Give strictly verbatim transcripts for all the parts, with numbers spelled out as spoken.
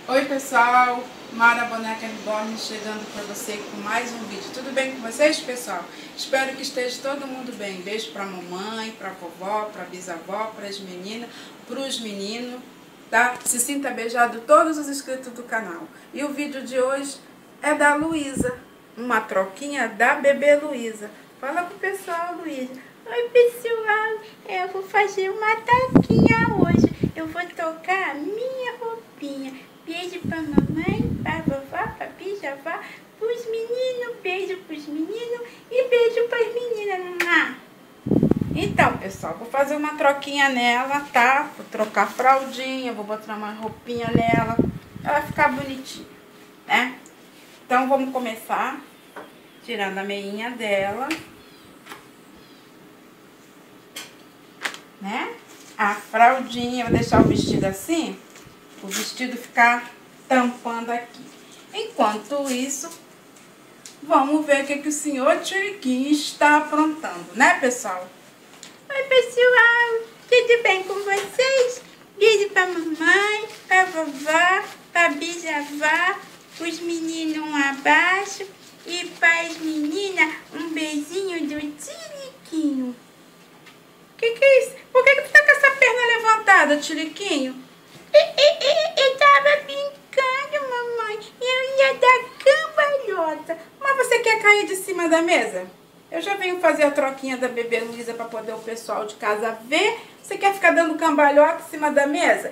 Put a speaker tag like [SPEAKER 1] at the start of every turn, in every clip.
[SPEAKER 1] Oi pessoal, Mara Boneca Reborn chegando para você com mais um vídeo. Tudo bem com vocês, pessoal? Espero que esteja todo mundo bem. Beijo para a mamãe, para a vovó, para a bisavó, para as meninas, para os meninos, tá? Se sinta beijado todos os inscritos do canal. E o vídeo de hoje é da Luísa, uma troquinha da bebê Luísa. Fala pro pessoal, Luísa.
[SPEAKER 2] Oi pessoal, eu vou fazer uma troquinha hoje. Eu vou trocar a minha roupinha. Beijo pra mamãe, pra vovó, pra bisavó, pros meninos, beijo pros meninos e beijo pras meninas.
[SPEAKER 1] Então, pessoal, vou fazer uma troquinha nela, tá? Vou trocar a fraldinha, vou botar uma roupinha nela, pra ela ficar bonitinha, né? Então, vamos começar tirando a meinha dela, né? A fraldinha, vou deixar o vestido assim, o vestido ficar tampando aqui. Enquanto isso, vamos ver o que, que o senhor Tiriquinho está aprontando, né, pessoal?
[SPEAKER 2] Oi pessoal, tudo bem com vocês? Beijo pra mamãe, pra vovó, pra bisavó, os meninos um abraço e para as meninas um beijinho do Tiriquinho.
[SPEAKER 1] Que que é isso? Por que que tu tá com essa perna levantada, Tiriquinho?
[SPEAKER 2] Eu tava brincando, mamãe. Eu ia dar cambalhota.
[SPEAKER 1] Mas você quer cair de cima da mesa? Eu já venho fazer a troquinha da bebê Luísa para poder o pessoal de casa ver. Você quer ficar dando cambalhota em cima da mesa?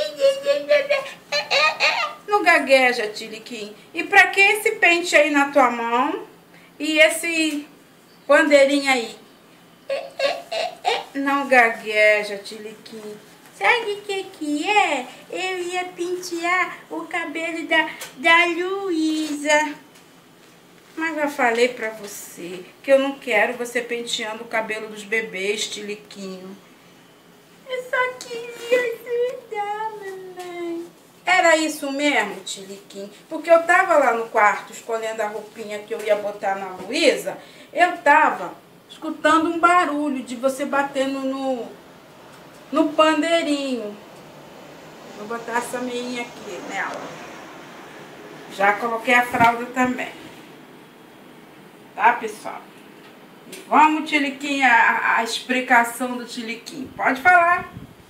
[SPEAKER 1] Não gagueja, Tiriquinho. E pra que esse pente aí na tua mão? E esse bandeirinho aí? Não gagueja, Tiriquinho.
[SPEAKER 2] Sabe o que que é? Eu ia pentear o cabelo da, da Luísa.
[SPEAKER 1] Mas já falei pra você que eu não quero você penteando o cabelo dos bebês, Tiriquinho.
[SPEAKER 2] Eu só queria ajudar, mamãe.
[SPEAKER 1] Era isso mesmo, Tiriquinho? Porque eu tava lá no quarto escolhendo a roupinha que eu ia botar na Luísa. Eu tava escutando um barulho de você batendo no, no pandeirinho. Vou botar essa meinha aqui nela. Já coloquei a fralda também. Tá, pessoal? E vamos, Tiriquinho, a, a explicação do Tiriquinho. Pode falar.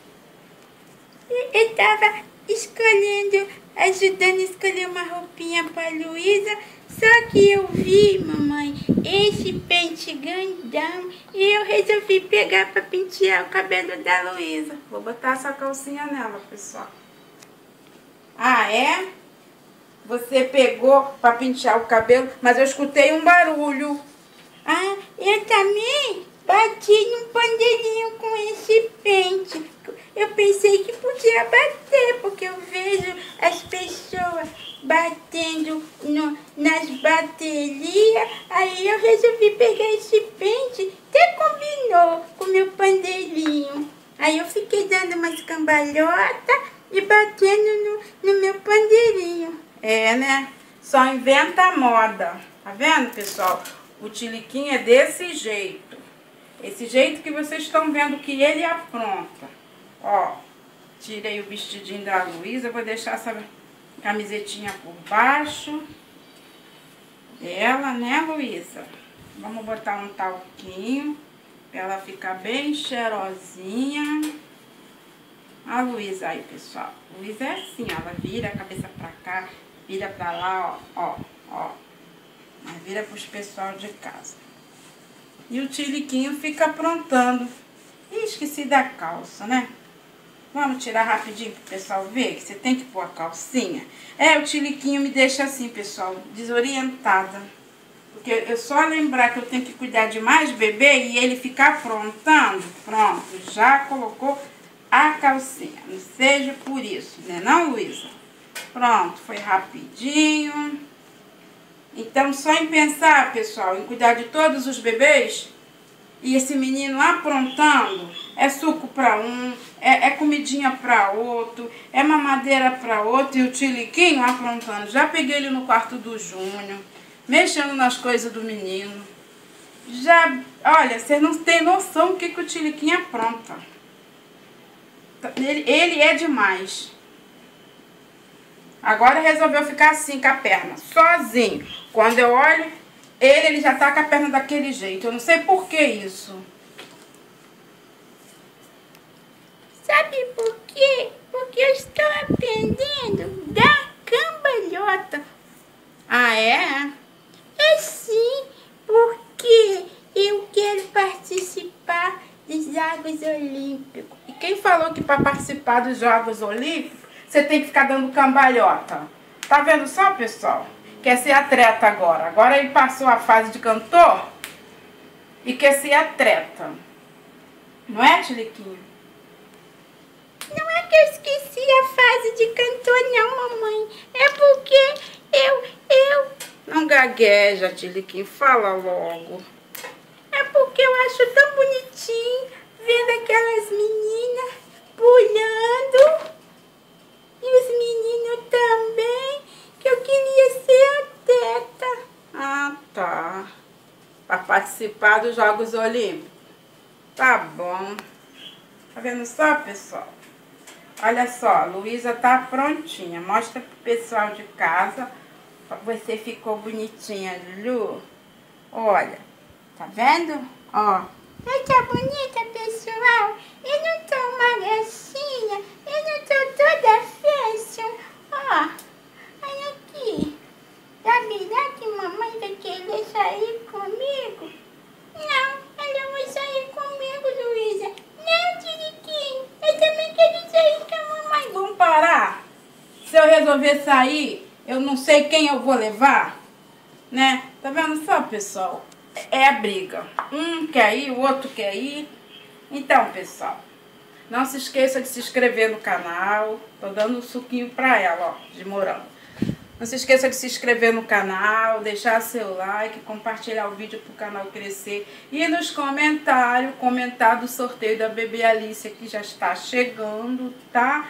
[SPEAKER 2] Eu tava escolhendo, ajudando a escolher uma roupinha pra Luísa. Só que eu vi, mamãe, esse pente grandão e eu resolvi pegar pra pentear o cabelo da Luísa.
[SPEAKER 1] Vou botar essa calcinha nela, pessoal. Ah, é? Você pegou pra pentear o cabelo, mas eu escutei um barulho.
[SPEAKER 2] Ah, eu também bati num pandeirinho com esse pente. Eu pensei que podia bater, porque eu vejo as pessoas batendo no, nas baterias. Aí eu resolvi pegar esse pente, até combinou com o meu pandeirinho. Aí eu fiquei dando umas cambalhotas e batendo no, no meu pandeirinho.
[SPEAKER 1] É, né? Só inventa moda. Tá vendo, pessoal? O Tiriquinho é desse jeito. Esse jeito que vocês estão vendo que ele apronta. Ó, tirei o vestidinho da Luísa. Vou deixar essa camisetinha por baixo dela, né, Luísa? Vamos botar um talquinho pra ela ficar bem cheirosinha. A Luísa aí, pessoal. Luísa é assim, ó, ela vira a cabeça pra cá, vira pra lá, ó, ó, ó. Mas vira pros pessoal de casa. E o Tiriquinho fica aprontando. Ih, esqueci da calça, né? Vamos tirar rapidinho pro pessoal ver que você tem que pôr a calcinha. É, o Tiriquinho me deixa assim, pessoal, desorientada. Porque eu só lembrar que eu tenho que cuidar de mais bebê e ele ficar aprontando, pronto, já colocou a calcinha. Não seja por isso, né não, Luísa? Pronto, foi rapidinho. Então, só em pensar, pessoal, em cuidar de todos os bebês, e esse menino aprontando, é suco para um, é, é comidinha para outro, é mamadeira para outro, e o Tiriquinho aprontando. Já peguei ele no quarto do Júnior, mexendo nas coisas do menino. Já, olha, vocês não têm noção do que, que o Tiriquinho apronta. Ele, ele é demais. Agora resolveu ficar assim com a perna, sozinho. Quando eu olho, ele, ele já tá com a perna daquele jeito. Eu não sei por que isso.
[SPEAKER 2] Sabe por quê? Porque eu estou aprendendo da cambalhota.
[SPEAKER 1] Ah, é?
[SPEAKER 2] É sim, porque eu quero participar dos Jogos Olímpicos.
[SPEAKER 1] E quem falou que para participar dos Jogos Olímpicos, você tem que ficar dando cambalhota? Tá vendo só, pessoal? Quer ser atleta agora. Agora ele passou a fase de cantor e quer ser atleta. Não é, Tiliquinho?
[SPEAKER 2] Não é que eu esqueci a fase de cantor, não, mamãe. É porque eu, eu...
[SPEAKER 1] Não gagueja, Tiliquinho. Fala logo.
[SPEAKER 2] É porque eu acho tão bonitinho vendo aquelas meninas pulando. E os meninos também, que eu queria ser atleta.
[SPEAKER 1] Ah, tá. Para participar dos Jogos Olímpicos. Tá bom. Tá vendo só, pessoal? Olha só, a Luísa tá prontinha. Mostra pro pessoal de casa. Você ficou bonitinha, Lu. Olha, tá vendo? Ó.
[SPEAKER 2] Eu tô bonita, pessoal. Eu não tô uma gracinha. Eu não tô toda fashion. Ó, olha aqui. Será que mamãe vai querer sair comigo? Não, ela não vai sair comigo, Luísa. Não, Tiriquinho. Eu também quero sair com a mamãe.
[SPEAKER 1] Vamos parar? Se eu resolver sair, eu não sei quem eu vou levar, né? Tá vendo só, pessoal? É a briga. Um quer ir, o outro quer ir. Então, pessoal, não se esqueça de se inscrever no canal. Tô dando um suquinho pra ela, ó, de morango. Não se esqueça de se inscrever no canal, deixar seu like, compartilhar o vídeo pro canal crescer. E nos comentários, comentar do sorteio da bebê Alicia, que já está chegando, tá?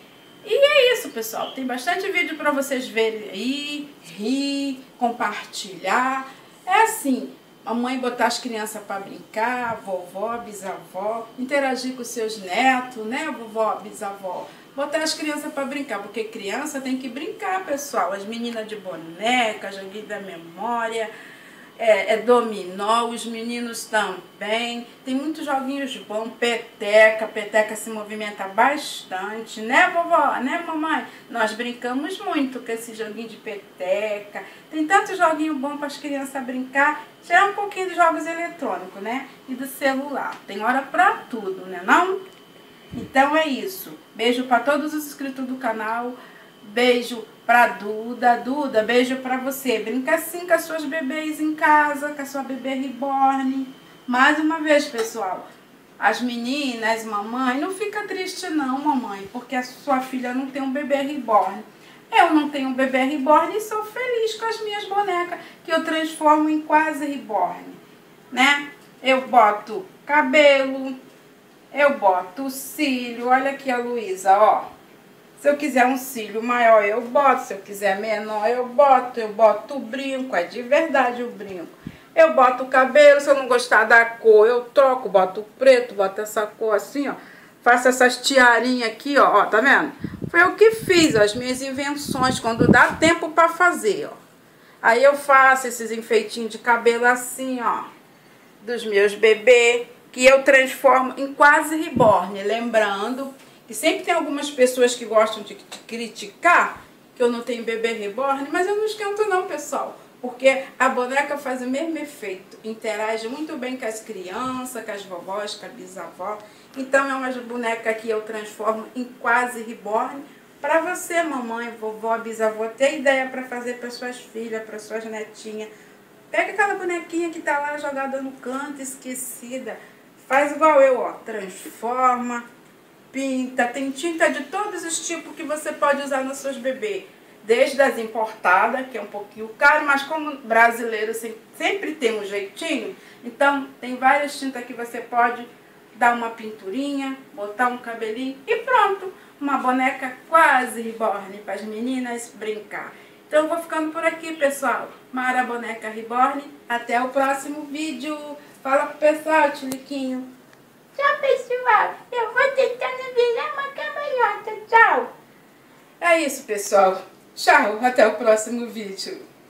[SPEAKER 1] E é isso, pessoal. Tem bastante vídeo pra vocês verem aí, rir, compartilhar. É assim, a mãe botar as crianças para brincar, a vovó, a bisavó, interagir com seus netos, né, vovó, a bisavó. Botar as crianças para brincar, porque criança tem que brincar, pessoal. As meninas de boneca, joguinho da memória, é, é dominó, os meninos também. Tem muitos joguinhos bons, peteca, peteca se movimenta bastante, né, vovó, né, mamãe? Nós brincamos muito com esse joguinho de peteca. Tem tanto joguinho bom para as crianças brincar. Já é um pouquinho de jogos eletrônicos, né? E do celular. Tem hora para tudo, né, não? Então é isso. Beijo para todos os inscritos do canal. Beijo pra Duda. Duda, beijo pra você. Brinca assim com as suas bebês em casa, com a sua bebê reborn. Mais uma vez, pessoal, as meninas, mamãe, não fica triste não, mamãe, porque a sua filha não tem um bebê reborn. Eu não tenho um bebê reborn e sou feliz com as minhas bonecas, que eu transformo em quase reborn, né? Eu boto cabelo, eu boto cílio. Olha aqui a Luísa, ó. Se eu quiser um cílio maior, eu boto. Se eu quiser menor, eu boto. Eu boto o brinco, é de verdade o brinco. Eu boto o cabelo, se eu não gostar da cor, eu troco. Boto o preto, boto essa cor assim, ó. Faço essas tiarinhas aqui, ó. Ó, tá vendo? Foi eu que fiz, ó, as minhas invenções, quando dá tempo pra fazer, ó. Aí eu faço esses enfeitinhos de cabelo assim, ó. Dos meus bebês, que eu transformo em quase reborn. Lembrando que sempre tem algumas pessoas que gostam de, de criticar que eu não tenho bebê reborn, mas eu não esquento não, pessoal. Porque a boneca faz o mesmo efeito. Interage muito bem com as crianças, com as vovós, com a bisavó. Então é uma boneca que eu transformo em quase reborn. Para você, mamãe, vovó, bisavó, ter ideia para fazer para suas filhas, para suas netinhas. Pega aquela bonequinha que tá lá jogada no canto, esquecida. Faz igual eu, ó. Transforma, pinta. Tem tinta de todos os tipos que você pode usar nos seus bebês. Desde as importadas, que é um pouquinho caro, mas como brasileiro sempre tem um jeitinho, então tem várias tintas que você pode dar uma pinturinha, botar um cabelinho e pronto. Uma boneca quase reborn para as meninas brincar. Então eu vou ficando por aqui, pessoal. Mara Boneca Reborn. Até o próximo vídeo. Fala pro pessoal, Tiliquinho.
[SPEAKER 2] Tchau, pessoal. Eu vou tentando virar uma cambalhota. Tchau.
[SPEAKER 1] É isso, pessoal. Tchau, até o próximo vídeo.